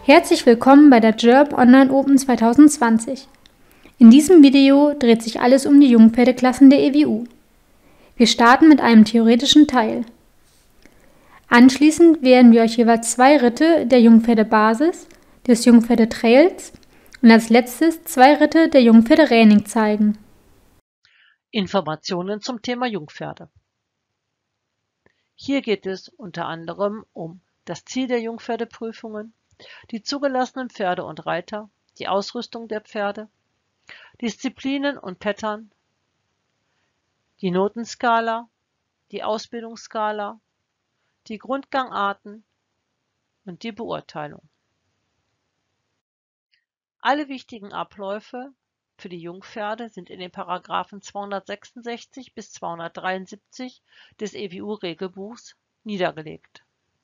Herzlich willkommen bei der JERB Online Open 2020. In diesem Video dreht sich alles um die Jungpferdeklassen der EWU. Wir starten mit einem theoretischen Teil. Anschließend werden wir euch jeweils 2 Ritte der Jungpferdebasis, des Jungpferdetrails und als letztes 2 Ritte der Jungpferdereining zeigen. Informationen zum Thema Jungpferde. Hier geht es unter anderem um das Ziel der Jungpferdeprüfungen, die zugelassenen Pferde und Reiter, die Ausrüstung der Pferde, Disziplinen und Pattern, die Notenskala, die Ausbildungsskala, die Grundgangarten und die Beurteilung. Alle wichtigen Abläufe für die Jungpferde sind in den Paragraphen 266 bis 273 des EWU-Regelbuchs niedergelegt.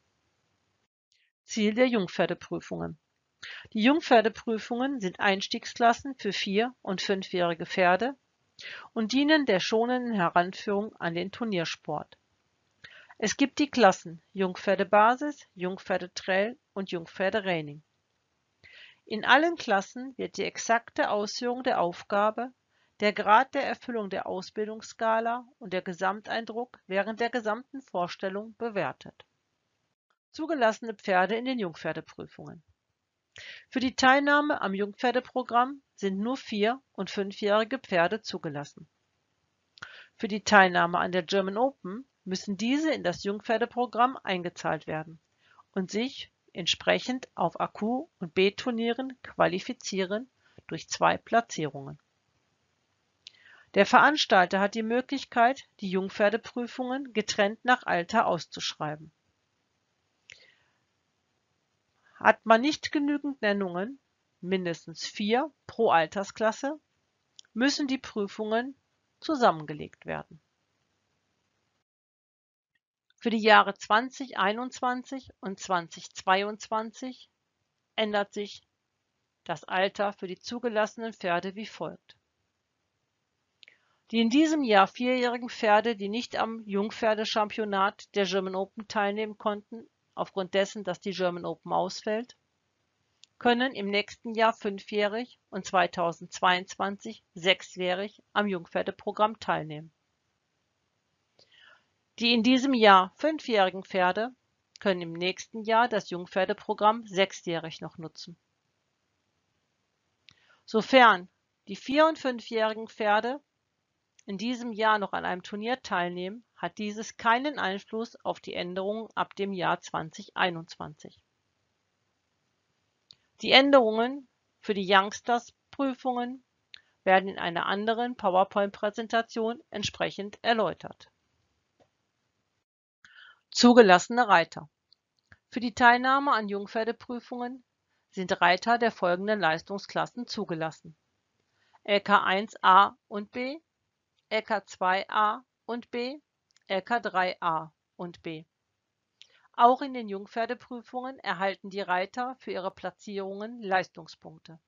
Ziel der Jungpferdeprüfungen. Die Jungpferdeprüfungen sind Einstiegsklassen für 4- und 5-jährige Pferde und dienen der schonenden Heranführung an den Turniersport. Es gibt die Klassen Jungpferdebasis, Jungpferdetrail und Jungpferdereining. In allen Klassen wird die exakte Ausführung der Aufgabe, der Grad der Erfüllung der Ausbildungsskala und der Gesamteindruck während der gesamten Vorstellung bewertet. Zugelassene Pferde in den Jungpferdeprüfungen. Für die Teilnahme am Jungpferdeprogramm sind nur 4- und 5-jährige Pferde zugelassen. Für die Teilnahme an der German Open müssen diese in das Jungpferdeprogramm eingezahlt werden und sich entsprechend auf AQ- und B-Turnieren qualifizieren durch 2 Platzierungen. Der Veranstalter hat die Möglichkeit, die Jungpferdeprüfungen getrennt nach Alter auszuschreiben. Hat man nicht genügend Nennungen, mindestens 4 pro Altersklasse, müssen die Prüfungen zusammengelegt werden. Für die Jahre 2021 und 2022 ändert sich das Alter für die zugelassenen Pferde wie folgt. Die in diesem Jahr 4-jährigen Pferde, die nicht am Jungpferdechampionat der German Open teilnehmen konnten, aufgrund dessen, dass die German Open ausfällt, können im nächsten Jahr 5-jährig und 2022 6-jährig am Jungpferdeprogramm teilnehmen. Die in diesem Jahr 5-jährigen Pferde können im nächsten Jahr das Jungpferdeprogramm 6-jährig noch nutzen. Sofern die 4- und 5-jährigen Pferde in diesem Jahr noch an einem Turnier teilnehmen, hat dieses keinen Einfluss auf die Änderungen ab dem Jahr 2021. Die Änderungen für die Youngsters-Prüfungen werden in einer anderen PowerPoint-Präsentation entsprechend erläutert. Zugelassene Reiter. Für die Teilnahme an Jungpferdeprüfungen sind Reiter der folgenden Leistungsklassen zugelassen: LK 1a und B, LK 2a und B, LK 3a und B. Auch in den Jungpferdeprüfungen erhalten die Reiter für ihre Platzierungen Leistungspunkte.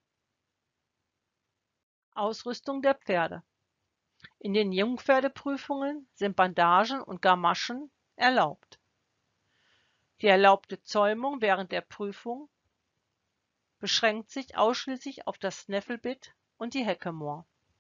Ausrüstung der Pferde. In den Jungpferdeprüfungen sind Bandagen und Gamaschen erlaubt. Die erlaubte Zäumung während der Prüfung beschränkt sich ausschließlich auf das Snafflebit und die Hackamore.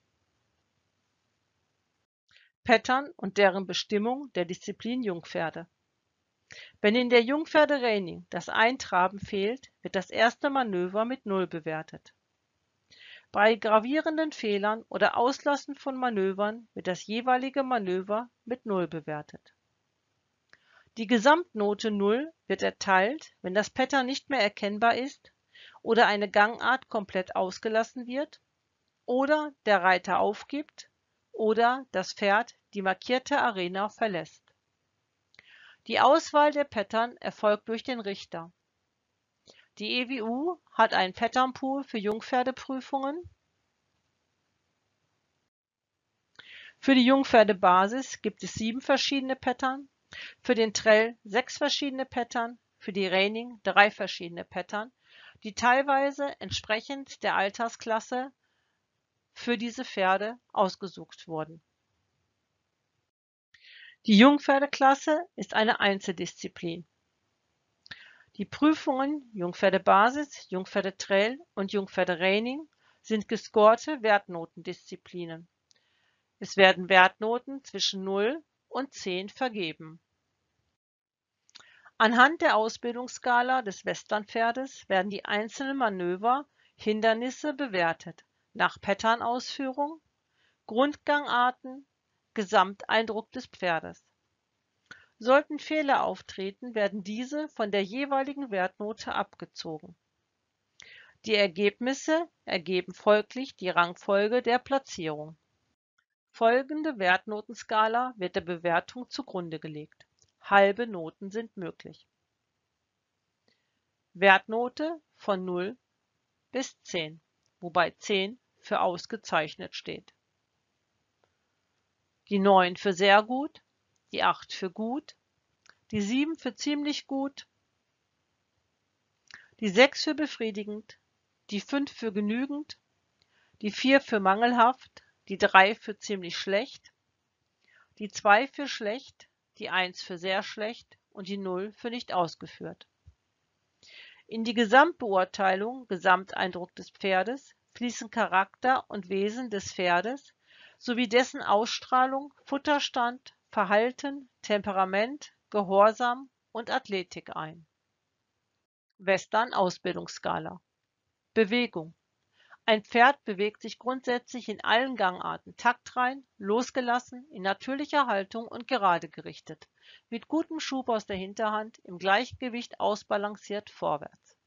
Pattern und deren Bestimmung der Disziplin Jungpferde. Wenn in der Jungpferdereining das Eintraben fehlt, wird das erste Manöver mit 0 bewertet. Bei gravierenden Fehlern oder Auslassen von Manövern wird das jeweilige Manöver mit 0 bewertet. Die Gesamtnote 0 wird erteilt, wenn das Pattern nicht mehr erkennbar ist oder eine Gangart komplett ausgelassen wird oder der Reiter aufgibt oder das Pferd die markierte Arena verlässt. Die Auswahl der Pattern erfolgt durch den Richter. Die EWU hat einen Patternpool für Jungpferdeprüfungen. Für die Jungpferdebasis gibt es 7 verschiedene Pattern, für den Trail 6 verschiedene Pattern, für die Reining 3 verschiedene Pattern, die teilweise entsprechend der Altersklasse für diese Pferde ausgesucht wurden. Die Jungpferdeklasse ist eine Einzeldisziplin. Die Prüfungen Jungpferdebasis, Jungpferdetrail und Jungpferdereining sind gescorte Wertnotendisziplinen. Es werden Wertnoten zwischen 0 und 10 vergeben. Anhand der Ausbildungsskala des Westernpferdes werden die einzelnen Manöver, Hindernisse bewertet, nach Pattern-Ausführung, Grundgangarten, Gesamteindruck des Pferdes. Sollten Fehler auftreten, werden diese von der jeweiligen Wertnote abgezogen. Die Ergebnisse ergeben folglich die Rangfolge der Platzierung. Folgende Wertnotenskala wird der Bewertung zugrunde gelegt. Halbe Noten sind möglich. Wertnote von 0 bis 10, wobei 10 für ausgezeichnet steht. Die 9 für sehr gut, die 8 für gut, die 7 für ziemlich gut, die 6 für befriedigend, die 5 für genügend, die 4 für mangelhaft, die 3 für ziemlich schlecht, die 2 für schlecht, die 1 für sehr schlecht und die 0 für nicht ausgeführt. In die Gesamtbeurteilung, Gesamteindruck des Pferdes, fließen Charakter und Wesen des Pferdes sowie dessen Ausstrahlung, Futterstand, Verhalten, Temperament, Gehorsam und Athletik ein. Western-Ausbildungsskala. Bewegung. Ein Pferd bewegt sich grundsätzlich in allen Gangarten taktrein, losgelassen, in natürlicher Haltung und gerade gerichtet, mit gutem Schub aus der Hinterhand, im Gleichgewicht ausbalanciert vorwärts.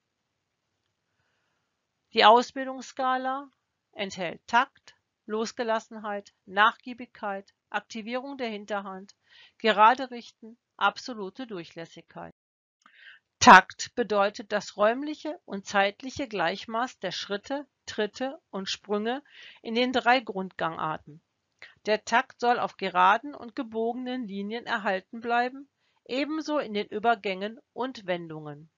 Die Ausbildungsskala enthält Takt, Losgelassenheit, Nachgiebigkeit, Aktivierung der Hinterhand, gerade richten, absolute Durchlässigkeit. Takt bedeutet das räumliche und zeitliche Gleichmaß der Schritte, Tritte und Sprünge in den 3 Grundgangarten. Der Takt soll auf geraden und gebogenen Linien erhalten bleiben, ebenso in den Übergängen und Wendungen.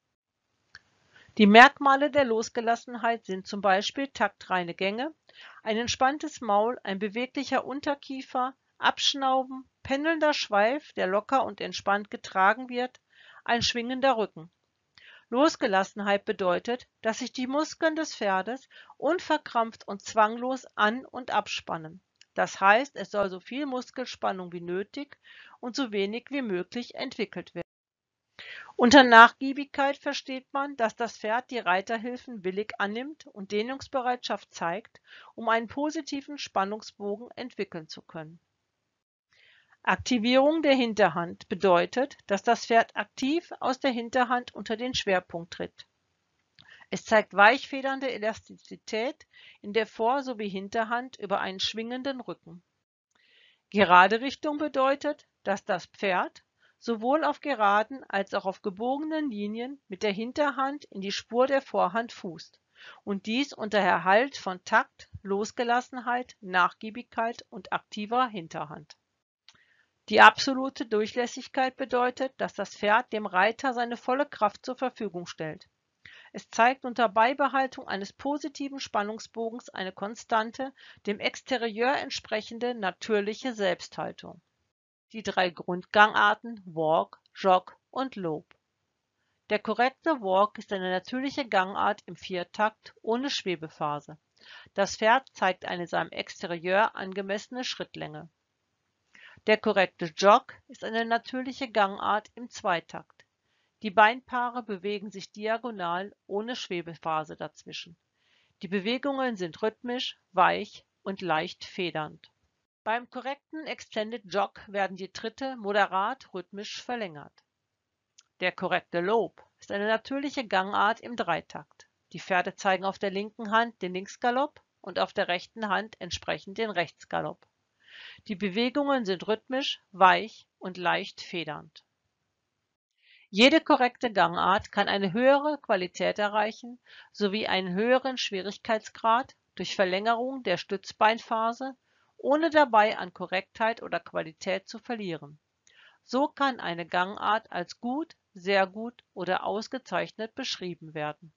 Die Merkmale der Losgelassenheit sind zum Beispiel taktreine Gänge, ein entspanntes Maul, ein beweglicher Unterkiefer, Abschnauben, pendelnder Schweif, der locker und entspannt getragen wird, ein schwingender Rücken. Losgelassenheit bedeutet, dass sich die Muskeln des Pferdes unverkrampft und zwanglos an- und abspannen. Das heißt, es soll so viel Muskelspannung wie nötig und so wenig wie möglich entwickelt werden. Unter Nachgiebigkeit versteht man, dass das Pferd die Reiterhilfen willig annimmt und Dehnungsbereitschaft zeigt, um einen positiven Spannungsbogen entwickeln zu können. Aktivierung der Hinterhand bedeutet, dass das Pferd aktiv aus der Hinterhand unter den Schwerpunkt tritt. Es zeigt weichfedernde Elastizität in der Vor- sowie Hinterhand über einen schwingenden Rücken. Gerade Richtung bedeutet, dass das Pferd sowohl auf geraden als auch auf gebogenen Linien mit der Hinterhand in die Spur der Vorhand fußt und dies unter Erhalt von Takt, Losgelassenheit, Nachgiebigkeit und aktiver Hinterhand. Die absolute Durchlässigkeit bedeutet, dass das Pferd dem Reiter seine volle Kraft zur Verfügung stellt. Es zeigt unter Beibehaltung eines positiven Spannungsbogens eine konstante, dem Exterieur entsprechende natürliche Selbsthaltung. Die 3 Grundgangarten Walk, Jog und Lope. Der korrekte Walk ist eine natürliche Gangart im Viertakt ohne Schwebephase. Das Pferd zeigt eine seinem Exterieur angemessene Schrittlänge. Der korrekte Jog ist eine natürliche Gangart im Zweitakt. Die Beinpaare bewegen sich diagonal ohne Schwebephase dazwischen. Die Bewegungen sind rhythmisch, weich und leicht federnd. Beim korrekten Extended Jog werden die Tritte moderat rhythmisch verlängert. Der korrekte Lope ist eine natürliche Gangart im Dreitakt. Die Pferde zeigen auf der linken Hand den Linksgalopp und auf der rechten Hand entsprechend den Rechtsgalopp. Die Bewegungen sind rhythmisch, weich und leicht federnd. Jede korrekte Gangart kann eine höhere Qualität erreichen sowie einen höheren Schwierigkeitsgrad durch Verlängerung der Stützbeinphase, ohne dabei an Korrektheit oder Qualität zu verlieren. So kann eine Gangart als gut, sehr gut oder ausgezeichnet beschrieben werden.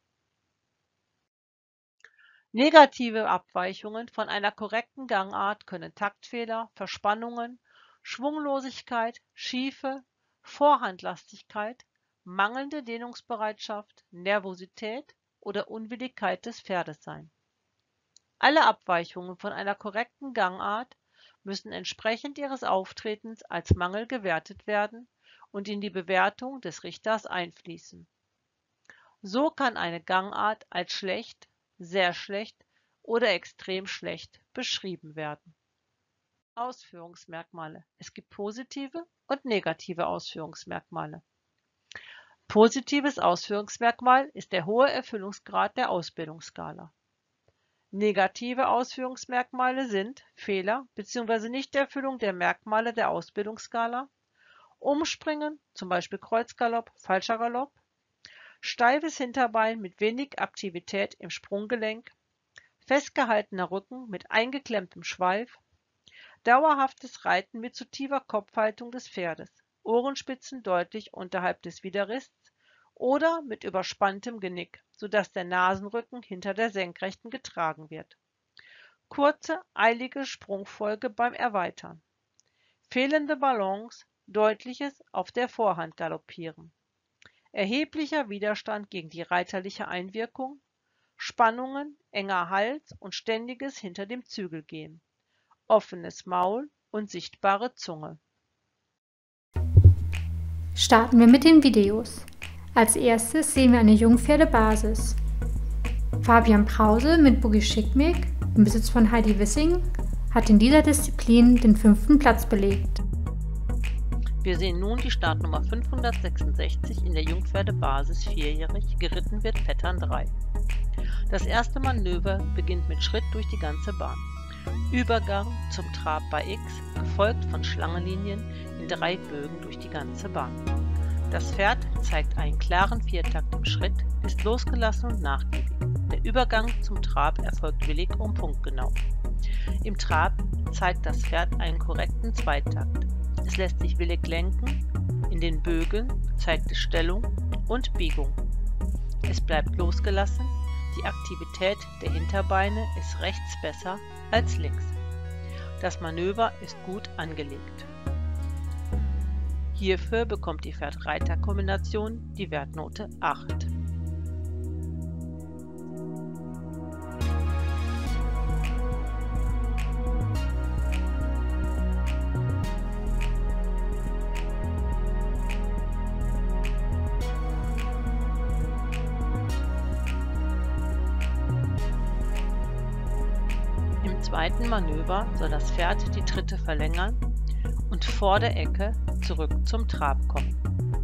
Negative Abweichungen von einer korrekten Gangart können Taktfehler, Verspannungen, Schwunglosigkeit, Schiefe, Vorhandlastigkeit, mangelnde Dehnungsbereitschaft, Nervosität oder Unwilligkeit des Pferdes sein. Alle Abweichungen von einer korrekten Gangart müssen entsprechend ihres Auftretens als Mangel gewertet werden und in die Bewertung des Richters einfließen. So kann eine Gangart als schlecht, sehr schlecht oder extrem schlecht beschrieben werden. Ausführungsmerkmale. Es gibt positive und negative Ausführungsmerkmale. Positives Ausführungsmerkmal ist der hohe Erfüllungsgrad der Ausbildungsskala. Negative Ausführungsmerkmale sind Fehler bzw. Nichterfüllung der Merkmale der Ausbildungsskala, Umspringen, zum Beispiel Kreuzgalopp, falscher Galopp, steifes Hinterbein mit wenig Aktivität im Sprunggelenk, festgehaltener Rücken mit eingeklemmtem Schweif, dauerhaftes Reiten mit zu tiefer Kopfhaltung des Pferdes, Ohrenspitzen deutlich unterhalb des Widerrists oder mit überspanntem Genick, sodass der Nasenrücken hinter der Senkrechten getragen wird. Kurze, eilige Sprungfolge beim Erweitern. Fehlende Balance, deutliches auf der Vorhand galoppieren. Erheblicher Widerstand gegen die reiterliche Einwirkung, Spannungen, enger Hals und ständiges hinter dem Zügel gehen. Offenes Maul und sichtbare Zunge. Starten wir mit den Videos. Als erstes sehen wir eine Jungpferdebasis. Fabian Krause mit Boogie Schickmick, im Besitz von Heidi Wissing, hat in dieser Disziplin den 5. Platz belegt. Wir sehen nun die Startnummer 566 in der Jungpferdebasis vierjährig, geritten wird Vettern 3. Das erste Manöver beginnt mit Schritt durch die ganze Bahn. Übergang zum Trab bei X, gefolgt von Schlangenlinien in 3 Bögen durch die ganze Bahn. Das Pferd zeigt einen klaren Viertakt im Schritt, ist losgelassen und nachgiebig. Der Übergang zum Trab erfolgt willig und punktgenau. Im Trab zeigt das Pferd einen korrekten Zweitakt. Es lässt sich willig lenken, in den Bögen zeigt es Stellung und Biegung. Es bleibt losgelassen, die Aktivität der Hinterbeine ist rechts besser als links. Das Manöver ist gut angelegt. Hierfür bekommt die Pferd-Reiter-Kombination die Wertnote 8. Im zweiten Manöver soll das Pferd die Tritte verlängern und vor der Ecke zurück zum Trab kommen.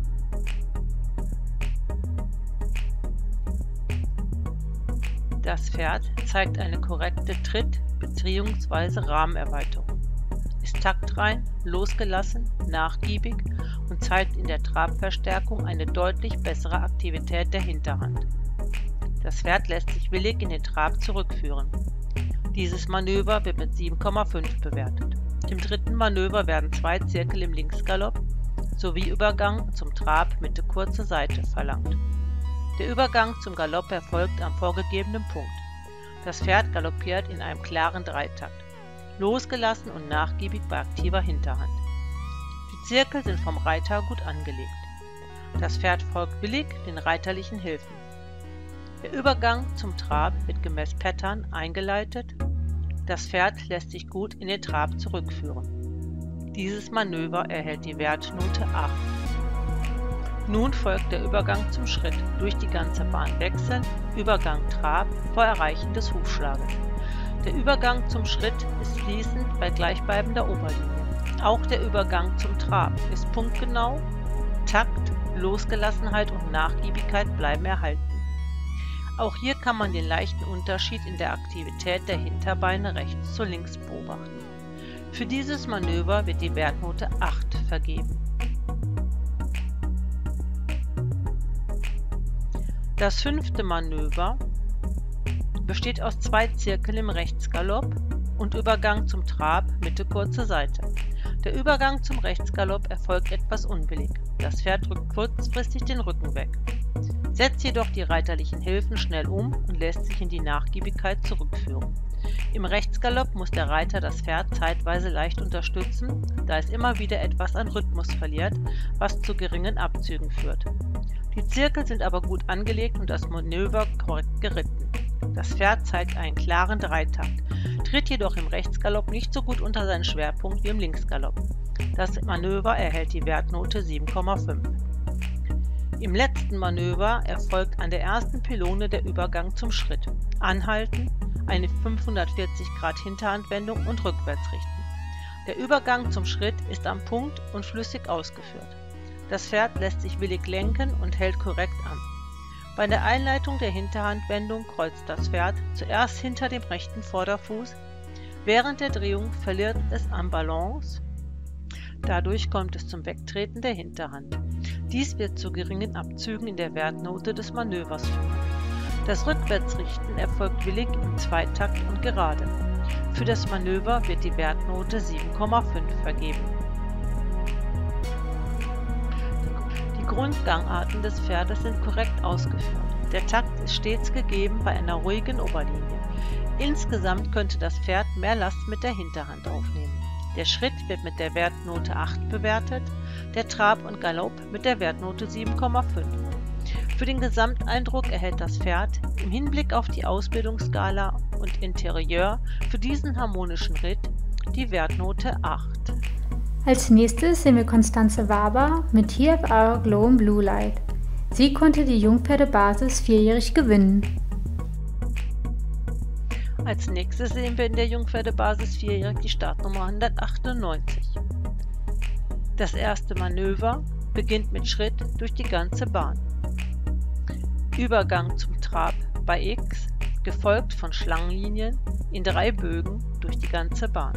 Das Pferd zeigt eine korrekte Tritt- bzw. Rahmenerweiterung, ist taktrein, losgelassen, nachgiebig und zeigt in der Trabverstärkung eine deutlich bessere Aktivität der Hinterhand. Das Pferd lässt sich willig in den Trab zurückführen. Dieses Manöver wird mit 7,5 bewertet. Im dritten Manöver werden 2 Zirkel im Linksgalopp sowie Übergang zum Trab Mitte kurze Seite verlangt. Der Übergang zum Galopp erfolgt am vorgegebenen Punkt. Das Pferd galoppiert in einem klaren Dreitakt, losgelassen und nachgiebig bei aktiver Hinterhand. Die Zirkel sind vom Reiter gut angelegt. Das Pferd folgt willig den reiterlichen Hilfen. Der Übergang zum Trab wird gemäß Pattern eingeleitet. Das Pferd lässt sich gut in den Trab zurückführen. Dieses Manöver erhält die Wertnote 8. Nun folgt der Übergang zum Schritt, durch die ganze Bahn wechseln, Übergang Trab vor Erreichen des Hufschlages. Der Übergang zum Schritt ist fließend bei gleichbleibender Oberlinie. Auch der Übergang zum Trab ist punktgenau, Takt, Losgelassenheit und Nachgiebigkeit bleiben erhalten. Auch hier kann man den leichten Unterschied in der Aktivität der Hinterbeine rechts zu links beobachten. Für dieses Manöver wird die Wertnote 8 vergeben. Das 5. Manöver besteht aus 2 Zirkeln im Rechtsgalopp und Übergang zum Trab Mitte kurze Seite. Der Übergang zum Rechtsgalopp erfolgt etwas unwillig. Das Pferd drückt kurzfristig den Rücken weg, setzt jedoch die reiterlichen Hilfen schnell um und lässt sich in die Nachgiebigkeit zurückführen. Im Rechtsgalopp muss der Reiter das Pferd zeitweise leicht unterstützen, da es immer wieder etwas an Rhythmus verliert, was zu geringen Abzügen führt. Die Zirkel sind aber gut angelegt und das Manöver korrekt geritten. Das Pferd zeigt einen klaren Dreitakt, tritt jedoch im Rechtsgalopp nicht so gut unter seinen Schwerpunkt wie im Linksgalopp. Das Manöver erhält die Wertnote 7,5. Im letzten Manöver erfolgt an der ersten Pylone der Übergang zum Schritt, Anhalten, eine 540 Grad Hinterhandwendung und Rückwärtsrichten. Der Übergang zum Schritt ist am Punkt und flüssig ausgeführt. Das Pferd lässt sich willig lenken und hält korrekt an. Bei der Einleitung der Hinterhandwendung kreuzt das Pferd zuerst hinter dem rechten Vorderfuß. Während der Drehung verliert es an Balance. Dadurch kommt es zum Wegtreten der Hinterhand. Dies wird zu geringen Abzügen in der Wertnote des Manövers führen. Das Rückwärtsrichten erfolgt willig im Zweitakt und gerade. Für das Manöver wird die Wertnote 7,5 vergeben. Die Grundgangarten des Pferdes sind korrekt ausgeführt. Der Takt ist stets gegeben bei einer ruhigen Oberlinie. Insgesamt könnte das Pferd mehr Last mit der Hinterhand aufnehmen. Der Schritt wird mit der Wertnote 8 bewertet, der Trab und Galopp mit der Wertnote 7,5. Für den Gesamteindruck erhält das Pferd im Hinblick auf die Ausbildungsskala und Interieur für diesen harmonischen Ritt die Wertnote 8. Als nächstes sehen wir Constanze Waber mit TFR Glow in Blue Light. Sie konnte die Jungpferdebasis vierjährig gewinnen. Als nächstes sehen wir in der Jungpferdebasis vierjährig die Startnummer 198. Das erste Manöver beginnt mit Schritt durch die ganze Bahn. Übergang zum Trab bei X, gefolgt von Schlangenlinien in 3 Bögen durch die ganze Bahn.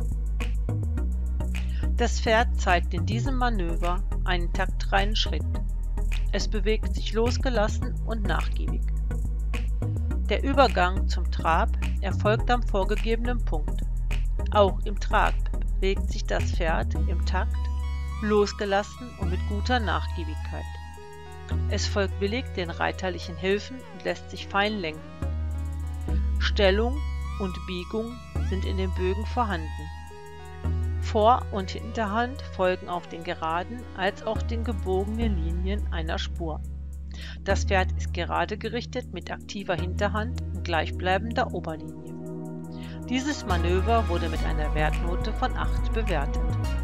Das Pferd zeigt in diesem Manöver einen taktreinen Schritt. Es bewegt sich losgelassen und nachgiebig. Der Übergang zum Trab erfolgt am vorgegebenen Punkt. Auch im Trab bewegt sich das Pferd im Takt, losgelassen und mit guter Nachgiebigkeit. Es folgt willig den reiterlichen Hilfen und lässt sich fein lenken. Stellung und Biegung sind in den Bögen vorhanden. Vor- und Hinterhand folgen auf den geraden als auch den gebogenen Linien einer Spur. Das Pferd ist gerade gerichtet mit aktiver Hinterhand und gleichbleibender Oberlinie. Dieses Manöver wurde mit einer Wertnote von 8 bewertet.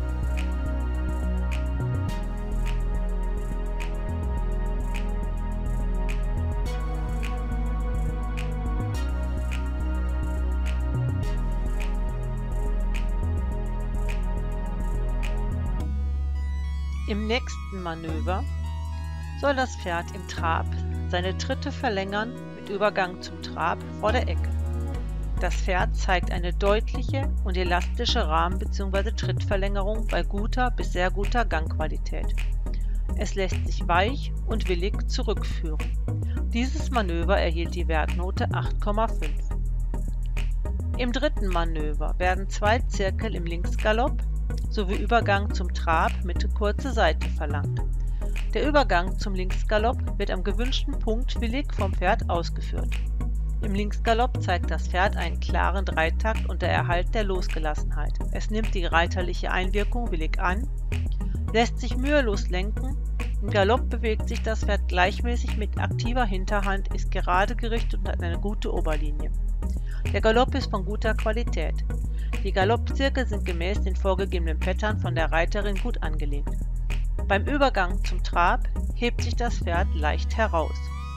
Im nächsten Manöver soll das Pferd im Trab seine Tritte verlängern mit Übergang zum Trab vor der Ecke. Das Pferd zeigt eine deutliche und elastische Rahmen- bzw. Trittverlängerung bei guter bis sehr guter Gangqualität. Es lässt sich weich und willig zurückführen. Dieses Manöver erhielt die Wertnote 8,5. Im dritten Manöver werden 2 Zirkel im Linksgalopp sowie Übergang zum Trab mit kurzer Seite verlangt. Der Übergang zum Linksgalopp wird am gewünschten Punkt willig vom Pferd ausgeführt. Im Linksgalopp zeigt das Pferd einen klaren Dreitakt unter Erhalt der Losgelassenheit. Es nimmt die reiterliche Einwirkung willig an, lässt sich mühelos lenken. Im Galopp bewegt sich das Pferd gleichmäßig mit aktiver Hinterhand, ist gerade gerichtet und hat eine gute Oberlinie. Der Galopp ist von guter Qualität. Die Galoppzirkel sind gemäß den vorgegebenen Pattern von der Reiterin gut angelegt. Beim Übergang zum Trab hebt sich das Pferd leicht heraus,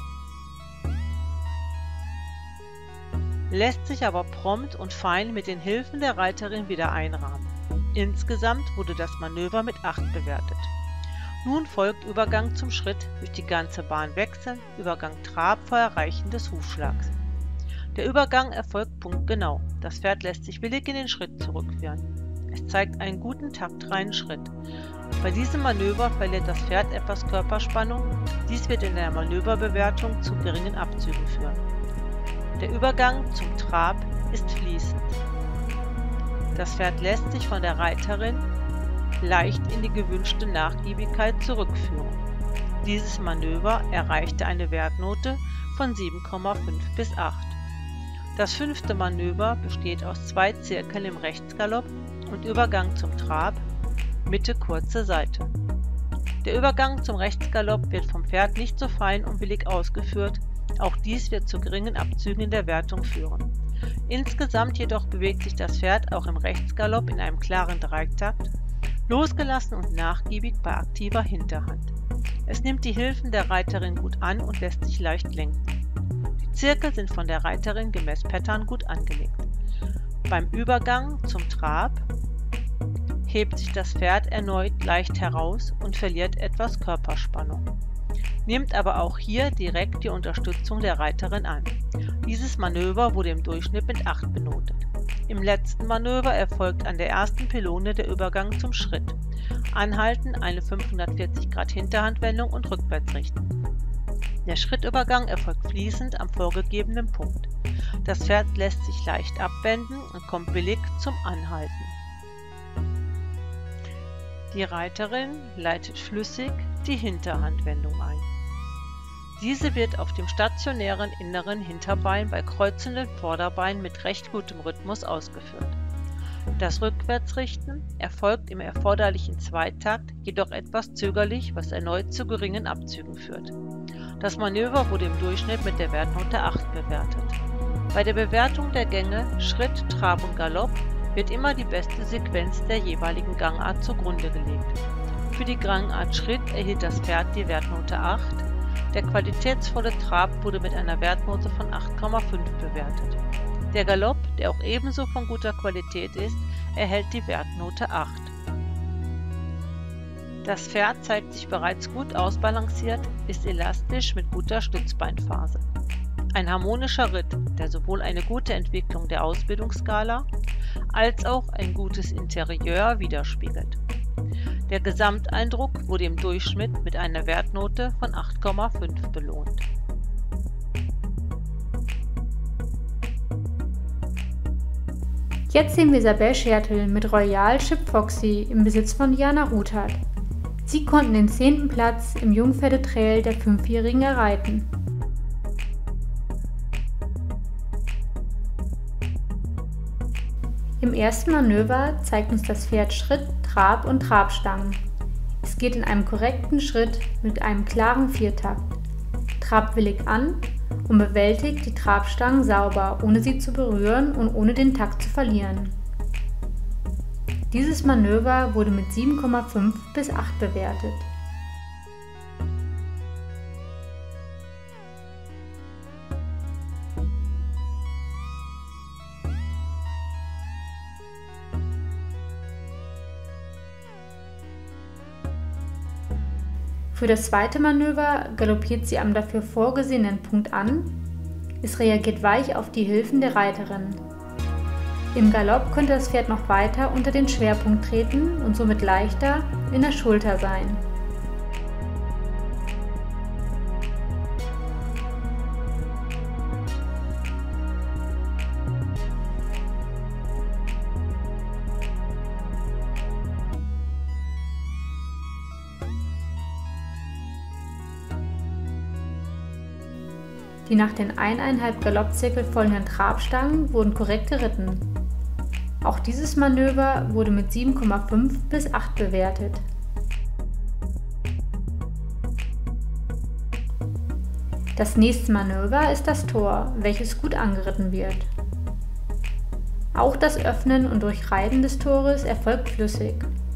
lässt sich aber prompt und fein mit den Hilfen der Reiterin wieder einrahmen. Insgesamt wurde das Manöver mit 8 bewertet. Nun folgt Übergang zum Schritt durch die ganze Bahn wechseln, Übergang Trab vor Erreichen des Hufschlags. Der Übergang erfolgt punktgenau. Das Pferd lässt sich willig in den Schritt zurückführen. Es zeigt einen guten taktreinen Schritt. Bei diesem Manöver verliert das Pferd etwas Körperspannung. Dies wird in der Manöverbewertung zu geringen Abzügen führen. Der Übergang zum Trab ist fließend. Das Pferd lässt sich von der Reiterin leicht in die gewünschte Nachgiebigkeit zurückführen. Dieses Manöver erreichte eine Wertnote von 7,5 bis 8. Das 5. Manöver besteht aus 2 Zirkeln im Rechtsgalopp und Übergang zum Trab, Mitte kurze Seite. Der Übergang zum Rechtsgalopp wird vom Pferd nicht so fein und billig ausgeführt, auch dies wird zu geringen Abzügen in der Wertung führen. Insgesamt jedoch bewegt sich das Pferd auch im Rechtsgalopp in einem klaren Dreitakt, losgelassen und nachgiebig bei aktiver Hinterhand. Es nimmt die Hilfen der Reiterin gut an und lässt sich leicht lenken. Die Zirkel sind von der Reiterin gemäß Pattern gut angelegt. Beim Übergang zum Trab hebt sich das Pferd erneut leicht heraus und verliert etwas Körperspannung, nimmt aber auch hier direkt die Unterstützung der Reiterin an. Dieses Manöver wurde im Durchschnitt mit 8 benotet. Im letzten Manöver erfolgt an der ersten Pylone der Übergang zum Schritt. Anhalten, eine 540 Grad Hinterhandwendung und rückwärts richten. Der Schrittübergang erfolgt fließend am vorgegebenen Punkt. Das Pferd lässt sich leicht abwenden und kommt billig zum Anhalten. Die Reiterin leitet flüssig die Hinterhandwendung ein. Diese wird auf dem stationären inneren Hinterbein bei kreuzenden Vorderbeinen mit recht gutem Rhythmus ausgeführt. Das Rückwärtsrichten erfolgt im erforderlichen Zweitakt, jedoch etwas zögerlich, was erneut zu geringen Abzügen führt. Das Manöver wurde im Durchschnitt mit der Wertnote 8 bewertet. Bei der Bewertung der Gänge Schritt, Trab und Galopp wird immer die beste Sequenz der jeweiligen Gangart zugrunde gelegt. Für die Gangart Schritt erhielt das Pferd die Wertnote 8, der qualitätsvolle Trab wurde mit einer Wertnote von 8,5 bewertet. Der Galopp, der auch ebenso von guter Qualität ist, erhält die Wertnote 8. Das Pferd zeigt sich bereits gut ausbalanciert, ist elastisch mit guter Stützbeinphase. Ein harmonischer Ritt, der sowohl eine gute Entwicklung der Ausbildungsskala als auch ein gutes Interieur widerspiegelt. Der Gesamteindruck wurde im Durchschnitt mit einer Wertnote von 8,5 belohnt. Jetzt sehen wir Isabel Schertl mit Royal Ship Foxy im Besitz von Diana Ruthardt. Sie konnten den 10. Platz im Jungpferdetrail der 5-Jährigen erreiten. Im ersten Manöver zeigt uns das Pferd Schritt, Trab und Trabstangen. Es geht in einem korrekten Schritt mit einem klaren Viertakt, trabt willig an und bewältigt die Trabstangen sauber, ohne sie zu berühren und ohne den Takt zu verlieren. Dieses Manöver wurde mit 7,5 bis 8 bewertet. Für das zweite Manöver galoppiert sie am dafür vorgesehenen Punkt an. Es reagiert weich auf die Hilfen der Reiterin. Im Galopp könnte das Pferd noch weiter unter den Schwerpunkt treten und somit leichter in der Schulter sein. Die nach den 1,5 Galoppzirkel folgenden Trabstangen wurden korrekt geritten. Auch dieses Manöver wurde mit 7,5 bis 8 bewertet. Das nächste Manöver ist das Tor, welches gut angeritten wird. Auch das Öffnen und Durchreiten des Tores erfolgt flüssig.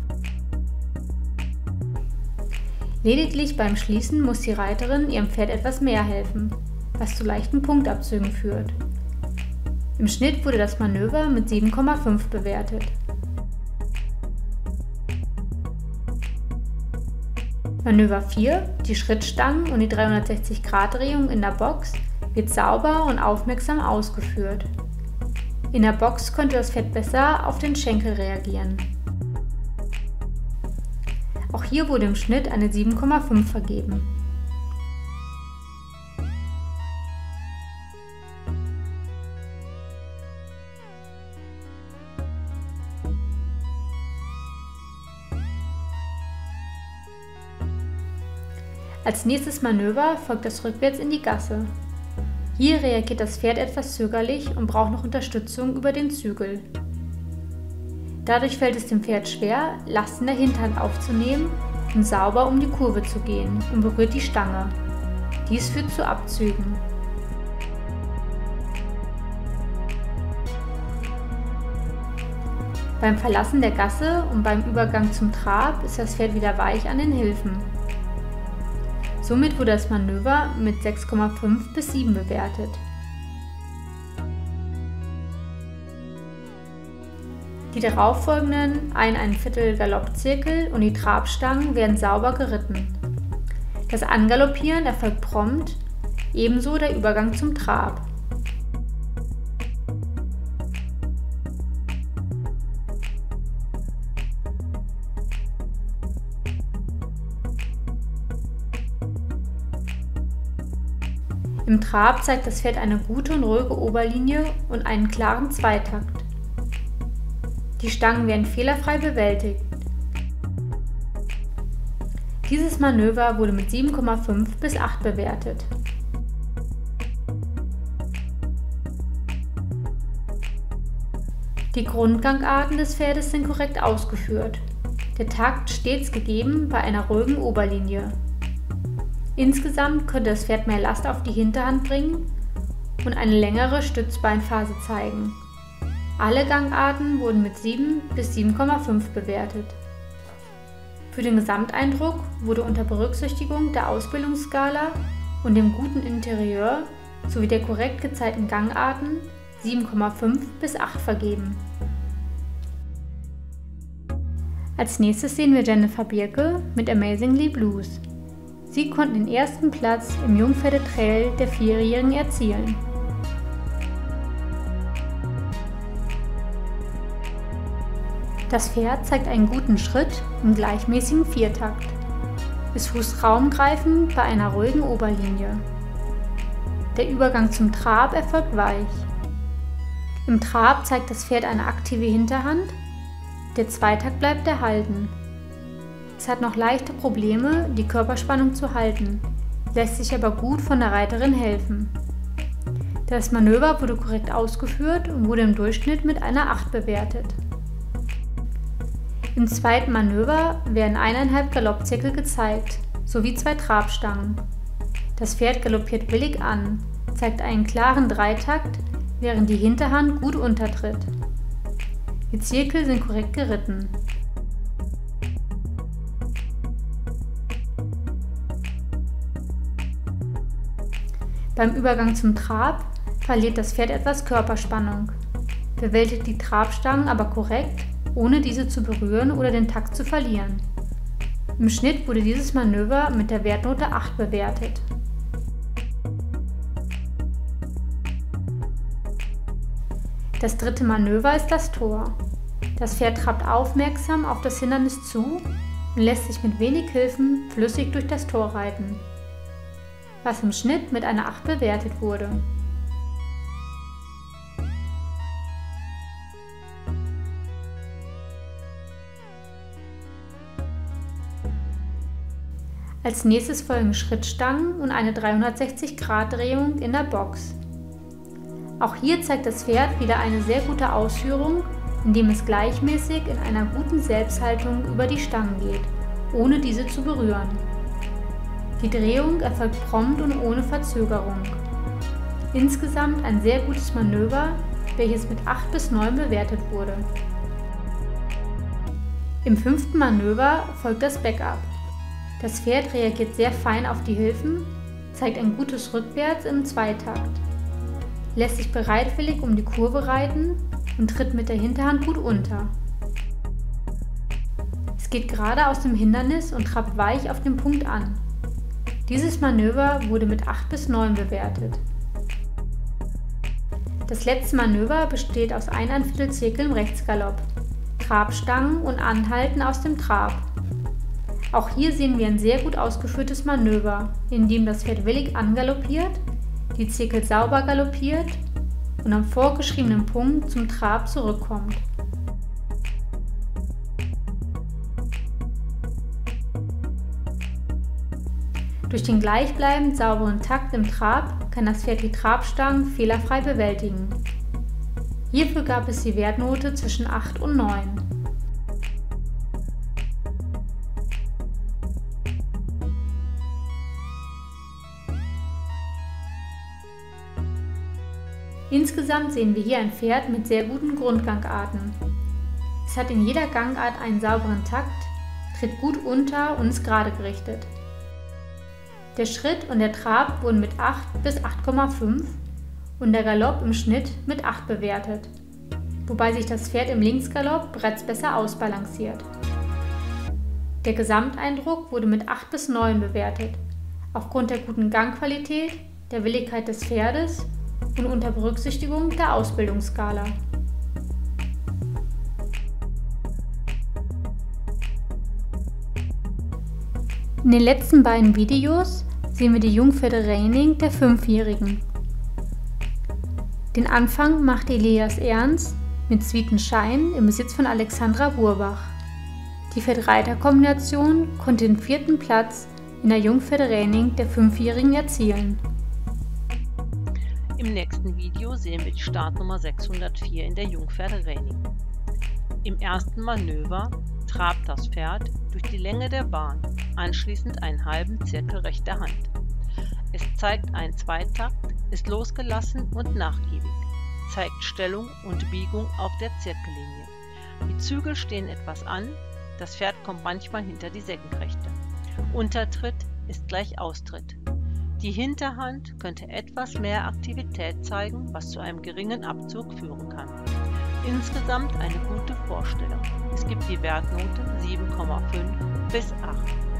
Lediglich beim Schließen muss die Reiterin ihrem Pferd etwas mehr helfen, was zu leichten Punktabzügen führt. Im Schnitt wurde das Manöver mit 7,5 bewertet. Manöver 4, die Schrittstangen und die 360-Grad-Drehung in der Box, wird sauber und aufmerksam ausgeführt. In der Box konnte das Pferd besser auf den Schenkel reagieren. Auch hier wurde im Schnitt eine 7,5 vergeben. Als nächstes Manöver folgt das Rückwärts in die Gasse. Hier reagiert das Pferd etwas zögerlich und braucht noch Unterstützung über den Zügel. Dadurch fällt es dem Pferd schwer, Last in der Hinterhand aufzunehmen und sauber um die Kurve zu gehen und berührt die Stange. Dies führt zu Abzügen. Beim Verlassen der Gasse und beim Übergang zum Trab ist das Pferd wieder weich an den Hilfen. Somit wurde das Manöver mit 6,5 bis 7 bewertet. Die darauffolgenden 1,25 Galoppzirkel und die Trabstangen werden sauber geritten. Das Angaloppieren erfolgt prompt, ebenso der Übergang zum Trab. Im Trab zeigt das Pferd eine gute und ruhige Oberlinie und einen klaren Zweitakt. Die Stangen werden fehlerfrei bewältigt. Dieses Manöver wurde mit 7,5 bis 8 bewertet. Die Grundgangarten des Pferdes sind korrekt ausgeführt. Der Takt stets gegeben bei einer ruhigen Oberlinie. Insgesamt könnte das Pferd mehr Last auf die Hinterhand bringen und eine längere Stützbeinphase zeigen. Alle Gangarten wurden mit 7 bis 7,5 bewertet. Für den Gesamteindruck wurde unter Berücksichtigung der Ausbildungsskala und dem guten Interieur sowie der korrekt gezeigten Gangarten 7,5 bis 8 vergeben. Als nächstes sehen wir Jennifer Birke mit Amazingly Blues. Sie konnten den ersten Platz im Jungpferdetrail der 4-Jährigen erzielen. Das Pferd zeigt einen guten Schritt im gleichmäßigen Viertakt. Es fußt raumgreifend bei einer ruhigen Oberlinie. Der Übergang zum Trab erfolgt weich. Im Trab zeigt das Pferd eine aktive Hinterhand, der Zweitakt bleibt erhalten. Es hat noch leichte Probleme, die Körperspannung zu halten, lässt sich aber gut von der Reiterin helfen. Das Manöver wurde korrekt ausgeführt und wurde im Durchschnitt mit einer 8 bewertet. Im zweiten Manöver werden 1,5 Galoppzirkel gezeigt, sowie 2 Trabstangen. Das Pferd galoppiert willig an, zeigt einen klaren Dreitakt, während die Hinterhand gut untertritt. Die Zirkel sind korrekt geritten. Beim Übergang zum Trab verliert das Pferd etwas Körperspannung, bewältigt die Trabstangen aber korrekt, ohne diese zu berühren oder den Takt zu verlieren. Im Schnitt wurde dieses Manöver mit der Wertnote 8 bewertet. Das dritte Manöver ist das Tor. Das Pferd trabt aufmerksam auf das Hindernis zu und lässt sich mit wenig Hilfen flüssig durch das Tor reiten, was im Schnitt mit einer 8 bewertet wurde. Als nächstes folgen Schrittstangen und eine 360-Grad-Drehung in der Box. Auch hier zeigt das Pferd wieder eine sehr gute Ausführung, indem es gleichmäßig in einer guten Selbsthaltung über die Stangen geht, ohne diese zu berühren. Die Drehung erfolgt prompt und ohne Verzögerung. Insgesamt ein sehr gutes Manöver, welches mit 8 bis 9 bewertet wurde. Im fünften Manöver folgt das Backup. Das Pferd reagiert sehr fein auf die Hilfen, zeigt ein gutes Rückwärts im Zweitakt, lässt sich bereitwillig um die Kurve reiten und tritt mit der Hinterhand gut unter. Es geht gerade aus dem Hindernis und trabt weich auf den Punkt an. Dieses Manöver wurde mit 8 bis 9 bewertet. Das letzte Manöver besteht aus 1,25 Zirkel im Rechtsgalopp, Trabstangen und Anhalten aus dem Trab. Auch hier sehen wir ein sehr gut ausgeführtes Manöver, in dem das Pferd willig angaloppiert, die Zirkel sauber galoppiert und am vorgeschriebenen Punkt zum Trab zurückkommt. Durch den gleichbleibend sauberen Takt im Trab kann das Pferd die Trabstangen fehlerfrei bewältigen. Hierfür gab es die Wertnote zwischen 8 und 9. Insgesamt sehen wir hier ein Pferd mit sehr guten Grundgangarten. Es hat in jeder Gangart einen sauberen Takt, tritt gut unter und ist gerade gerichtet. Der Schritt und der Trab wurden mit 8 bis 8,5 und der Galopp im Schnitt mit 8 bewertet, wobei sich das Pferd im Linksgalopp bereits besser ausbalanciert. Der Gesamteindruck wurde mit 8 bis 9 bewertet, aufgrund der guten Gangqualität, der Willigkeit des Pferdes und unter Berücksichtigung der Ausbildungsskala. In den letzten beiden Videos sehen wir die Jungpferde Reining der 5-Jährigen. Den Anfang machte Elias Ernst mit Sweeten Shine im Besitz von Alexandra Burbach. Die Pferd-Reiter-Kombination konnte den 4. Platz in der Jungpferde Reining der 5-Jährigen erzielen. Im nächsten Video sehen wir die Startnummer 604 in der Jungpferde Reining. Im ersten Manöver trabt das Pferd durch die Länge der Bahn, anschließend einen halben Zirkel rechter Hand. Es zeigt einen Zweitakt, ist losgelassen und nachgiebig, zeigt Stellung und Biegung auf der Zirkellinie. Die Zügel stehen etwas an, das Pferd kommt manchmal hinter die Senkrechte. Untertritt ist gleich Austritt. Die Hinterhand könnte etwas mehr Aktivität zeigen, was zu einem geringen Abzug führen kann. Insgesamt eine gute Vorstellung. Es gibt die Wertnote 7,5 bis 8.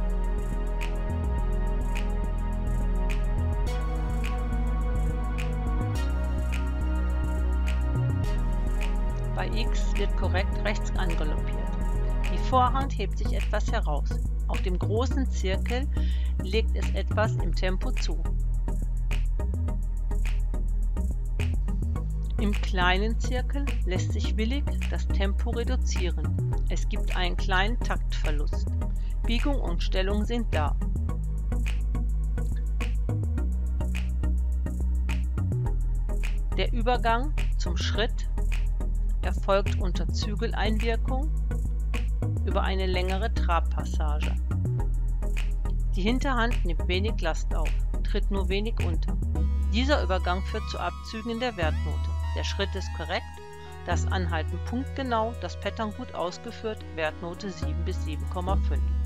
Bei X wird korrekt rechts angaloppiert. Die Vorhand hebt sich etwas heraus. Auf dem großen Zirkel legt es etwas im Tempo zu. Im kleinen Zirkel lässt sich willig das Tempo reduzieren. Es gibt einen kleinen Taktverlust. Biegung und Stellung sind da. Der Übergang zum Schritt erfolgt unter Zügeleinwirkung über eine längere Trabpassage. Die Hinterhand nimmt wenig Last auf, tritt nur wenig unter. Dieser Übergang führt zu Abzügen in der Wertnote. Der Schritt ist korrekt, das Anhalten punktgenau, das Pattern gut ausgeführt, Wertnote 7 bis 7,5.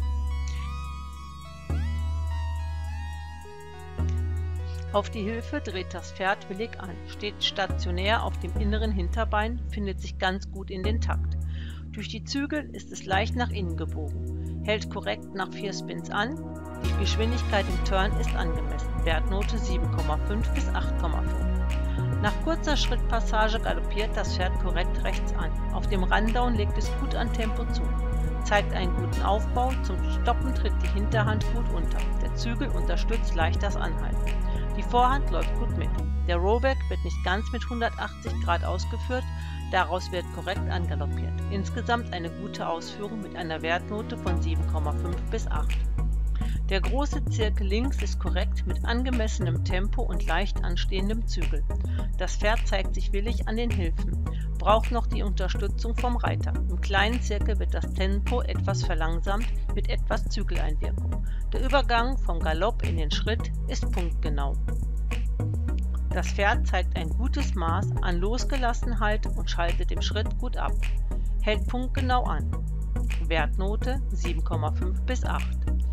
Auf die Hilfe dreht das Pferd willig an, steht stationär auf dem inneren Hinterbein, findet sich ganz gut in den Takt. Durch die Zügel ist es leicht nach innen gebogen, hält korrekt nach 4 Spins an, die Geschwindigkeit im Turn ist angemessen, Wertnote 7,5 bis 8,5. Nach kurzer Schrittpassage galoppiert das Pferd korrekt rechts an. Auf dem Rundown legt es gut an Tempo zu. Zeigt einen guten Aufbau, zum Stoppen tritt die Hinterhand gut unter. Der Zügel unterstützt leicht das Anhalten. Die Vorhand läuft gut mit. Der Rollback wird nicht ganz mit 180 Grad ausgeführt, daraus wird korrekt angaloppiert. Insgesamt eine gute Ausführung mit einer Wertnote von 7,5 bis 8. Der große Zirkel links ist korrekt mit angemessenem Tempo und leicht anstehendem Zügel. Das Pferd zeigt sich willig an den Hilfen, braucht noch die Unterstützung vom Reiter. Im kleinen Zirkel wird das Tempo etwas verlangsamt mit etwas Zügeleinwirkung. Der Übergang vom Galopp in den Schritt ist punktgenau. Das Pferd zeigt ein gutes Maß an Losgelassenheit und schaltet im Schritt gut ab. Hält punktgenau an. Wertnote 7,5 bis 8.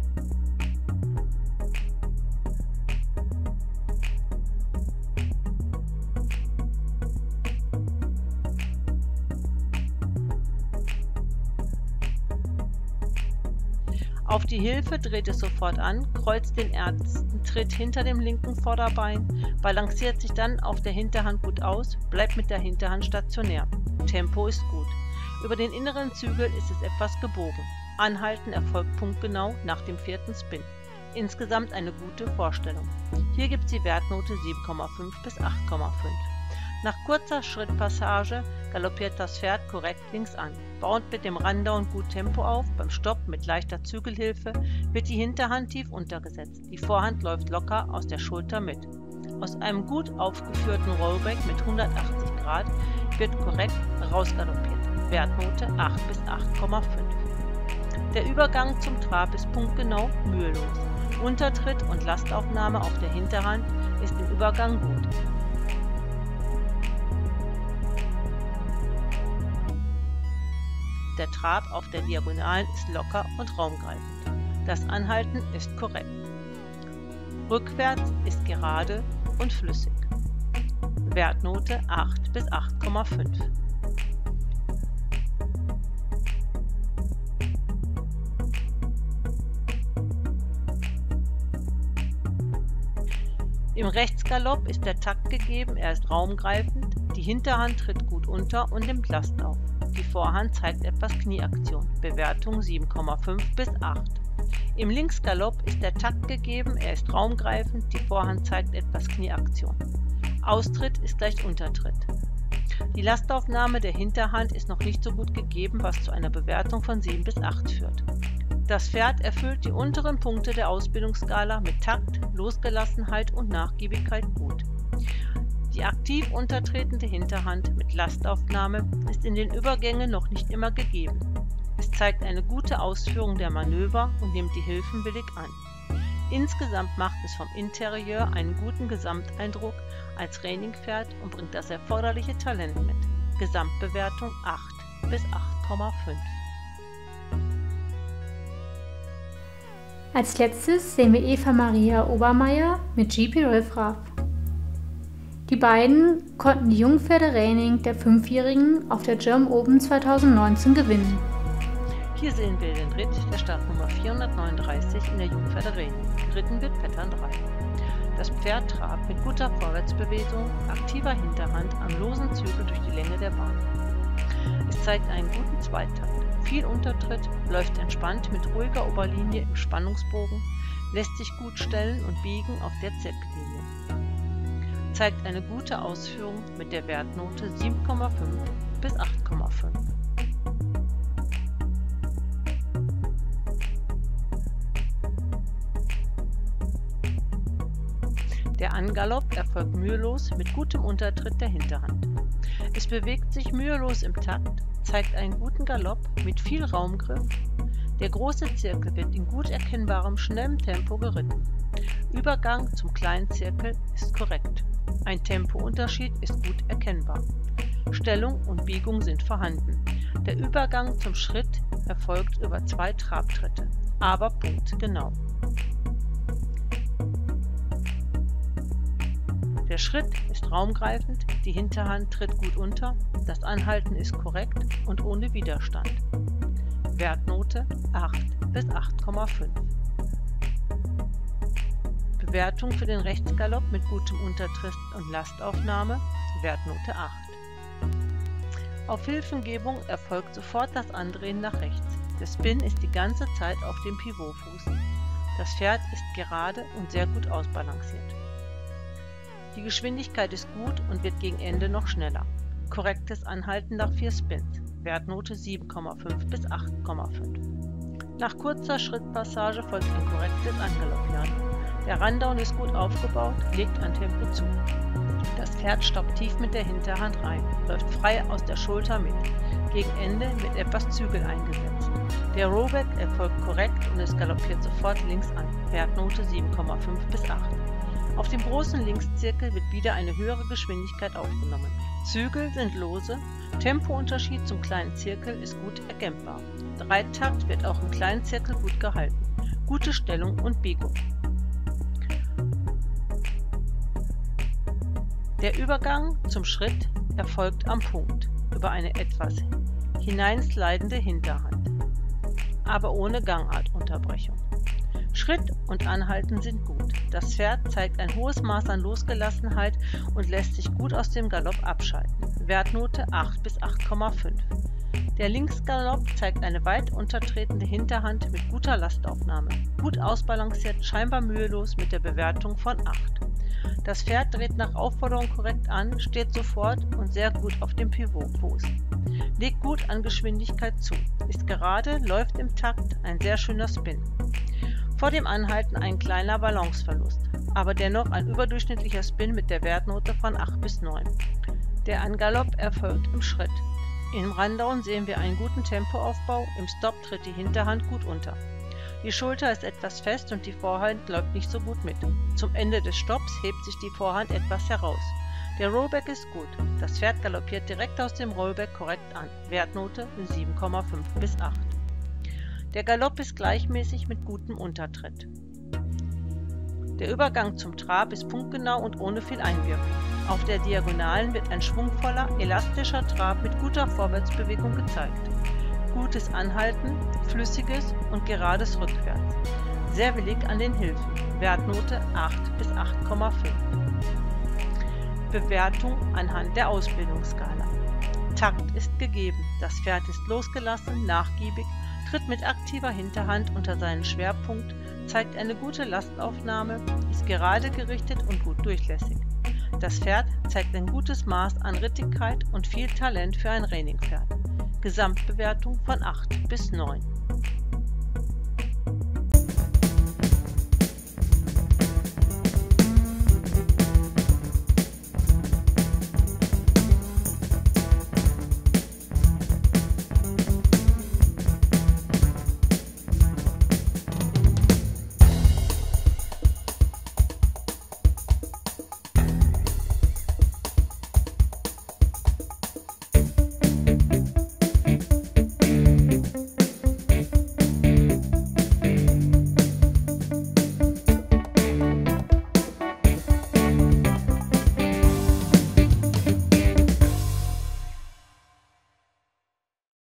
Auf die Hilfe dreht es sofort an, kreuzt den ersten Tritt hinter dem linken Vorderbein, balanciert sich dann auf der Hinterhand gut aus, bleibt mit der Hinterhand stationär. Tempo ist gut. Über den inneren Zügel ist es etwas gebogen. Anhalten erfolgt punktgenau nach dem 4. Spin. Insgesamt eine gute Vorstellung. Hier gibt es die Wertnote 7,5 bis 8,5. Nach kurzer Schrittpassage galoppiert das Pferd korrekt links an, baut mit dem Rundown gut Tempo auf, beim Stopp mit leichter Zügelhilfe wird die Hinterhand tief untergesetzt, die Vorhand läuft locker aus der Schulter mit. Aus einem gut aufgeführten Rollback mit 180 Grad wird korrekt rausgaloppiert, Wertnote 8 bis 8,5. Der Übergang zum Trab ist punktgenau mühelos. Untertritt und Lastaufnahme auf der Hinterhand ist im Übergang gut. Der Trab auf der Diagonalen ist locker und raumgreifend. Das Anhalten ist korrekt. Rückwärts ist gerade und flüssig. Wertnote 8 bis 8,5. Im Rechtsgalopp ist der Takt gegeben, er ist raumgreifend, die Hinterhand tritt gut unter und nimmt Last auf. Die Vorhand zeigt etwas Knieaktion, Bewertung 7,5 bis 8. Im Linksgalopp ist der Takt gegeben, er ist raumgreifend, die Vorhand zeigt etwas Knieaktion. Austritt ist gleich Untertritt. Die Lastaufnahme der Hinterhand ist noch nicht so gut gegeben, was zu einer Bewertung von 7 bis 8 führt. Das Pferd erfüllt die unteren Punkte der Ausbildungsskala mit Takt, Losgelassenheit und Nachgiebigkeit gut. Die aktiv untertretende Hinterhand mit Lastaufnahme ist in den Übergängen noch nicht immer gegeben. Es zeigt eine gute Ausführung der Manöver und nimmt die Hilfen willig an. Insgesamt macht es vom Interieur einen guten Gesamteindruck als Trainingpferd und bringt das erforderliche Talent mit. Gesamtbewertung 8 bis 8,5. Als letztes sehen wir Eva Maria Obermeier mit GP Riffraff. Die beiden konnten die Jungpferde-Reining der 5-Jährigen auf der German Open 2019 gewinnen. Hier sehen wir den Ritt der Startnummer 439 in der Jungpferde-Reining. Geritten wird Pattern 3. Das Pferd trab mit guter Vorwärtsbewegung, aktiver Hinterhand am losen Zügel durch die Länge der Bahn. Es zeigt einen guten Zweitakt. Viel Untertritt, läuft entspannt mit ruhiger Oberlinie im Spannungsbogen, lässt sich gut stellen und biegen auf der Zirkellinie. Zeigt eine gute Ausführung mit der Wertnote 7,5 bis 8,5. Der Angalopp erfolgt mühelos mit gutem Untertritt der Hinterhand. Es bewegt sich mühelos im Takt, zeigt einen guten Galopp mit viel Raumgriff. Der große Zirkel wird in gut erkennbarem, schnellem Tempo geritten. Übergang zum kleinen Zirkel ist korrekt. Ein Tempounterschied ist gut erkennbar. Stellung und Biegung sind vorhanden. Der Übergang zum Schritt erfolgt über 2 Trabtritte, aber punktgenau. Der Schritt ist raumgreifend, die Hinterhand tritt gut unter, das Anhalten ist korrekt und ohne Widerstand. Wertnote 8 bis 8,5. Bewertung für den Rechtsgalopp mit gutem Untertritt und Lastaufnahme, Wertnote 8. Auf Hilfengebung erfolgt sofort das Andrehen nach rechts. Der Spin ist die ganze Zeit auf dem Pivotfuß. Das Pferd ist gerade und sehr gut ausbalanciert. Die Geschwindigkeit ist gut und wird gegen Ende noch schneller. Korrektes Anhalten nach 4 Spins, Wertnote 7,5 bis 8,5. Nach kurzer Schrittpassage folgt ein korrektes Angaloppieren. Der Rundown ist gut aufgebaut, legt an Tempo zu. Das Pferd stoppt tief mit der Hinterhand rein, läuft frei aus der Schulter mit. Gegen Ende wird etwas Zügel eingesetzt. Der Rollback erfolgt korrekt und es galoppiert sofort links an, Wertnote 7,5 bis 8. Auf dem großen Linkszirkel wird wieder eine höhere Geschwindigkeit aufgenommen. Zügel sind lose, Tempounterschied zum kleinen Zirkel ist gut erkennbar. Dreittakt wird auch im kleinen Zirkel gut gehalten. Gute Stellung und Biegung. Der Übergang zum Schritt erfolgt am Punkt, über eine etwas hineinslidende Hinterhand, aber ohne Gangartunterbrechung. Schritt und Anhalten sind gut. Das Pferd zeigt ein hohes Maß an Losgelassenheit und lässt sich gut aus dem Galopp abschalten. Wertnote 8 bis 8,5. Der Linksgalopp zeigt eine weit untertretende Hinterhand mit guter Lastaufnahme. Gut ausbalanciert, scheinbar mühelos mit der Bewertung von 8. Das Pferd dreht nach Aufforderung korrekt an, steht sofort und sehr gut auf dem Pivotfuß. Legt gut an Geschwindigkeit zu, ist gerade, läuft im Takt, ein sehr schöner Spin. Vor dem Anhalten ein kleiner Balanceverlust, aber dennoch ein überdurchschnittlicher Spin mit der Wertnote von 8 bis 9. Der Angalopp erfolgt im Schritt. Im Rundown sehen wir einen guten Tempoaufbau, im Stop tritt die Hinterhand gut unter. Die Schulter ist etwas fest und die Vorhand läuft nicht so gut mit. Zum Ende des Stopps hebt sich die Vorhand etwas heraus. Der Rollback ist gut. Das Pferd galoppiert direkt aus dem Rollback korrekt an. Wertnote 7,5 bis 8. Der Galopp ist gleichmäßig mit gutem Untertritt. Der Übergang zum Trab ist punktgenau und ohne viel Einwirkung. Auf der Diagonalen wird ein schwungvoller, elastischer Trab mit guter Vorwärtsbewegung gezeigt. Gutes Anhalten, flüssiges und gerades Rückwärts. Sehr willig an den Hilfen. Wertnote 8 bis 8,5. Bewertung anhand der Ausbildungsskala. Takt ist gegeben. Das Pferd ist losgelassen, nachgiebig, tritt mit aktiver Hinterhand unter seinen Schwerpunkt, zeigt eine gute Lastaufnahme, ist gerade gerichtet und gut durchlässig. Das Pferd zeigt ein gutes Maß an Rittigkeit und viel Talent für ein Reining-Pferd. Gesamtbewertung von 8 bis 9.